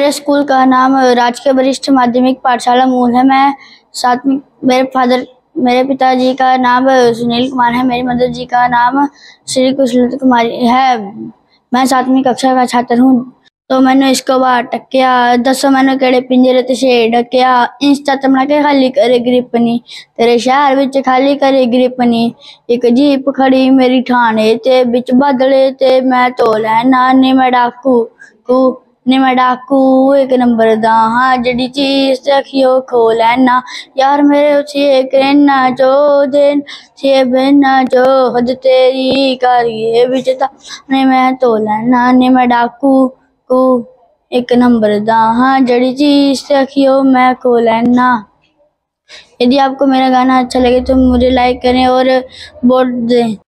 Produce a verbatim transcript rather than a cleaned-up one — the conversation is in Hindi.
मेरे स्कूल का नाम राजकीय वरिष्ठ माध्यमिक पाठशाला मूल है। मैं सातवीं मेरे फादर मेरे पिताजी का नाम सुनील कुमार है। मेरी मदर जी का नाम श्री कुशलता कुमारी है। मैं सातवीं कक्षा का छात्र हूँ। तो मैंने इसको बाहर टक्या दसो मैंने केड़े पिंजरे ते छे ढक्या इंस्टा तमना के खाली करे ग्रिपनी तेरे शहर विच खाली करे ग्रिपनी एक जीप खड़ी मेरी ठाणे ते बिच बादले ते मैं तो लैना नी मैं डाकू कू नी मैं डाकू एक नंबर दा हाँ जड़ी चीज रखियो खो लैना यार मेरे उछे कहना जो दिन छे बहना जो हद तेरी करिए बिच ता नी मैं तो लैना नी मैं डाकू को एक नंबर दा हाँ जड़ी चीज रखियो मैं खो लैना। यदि आपको मेरा गाना अच्छा लगे तो मुझे लाइक करें और वोट दें।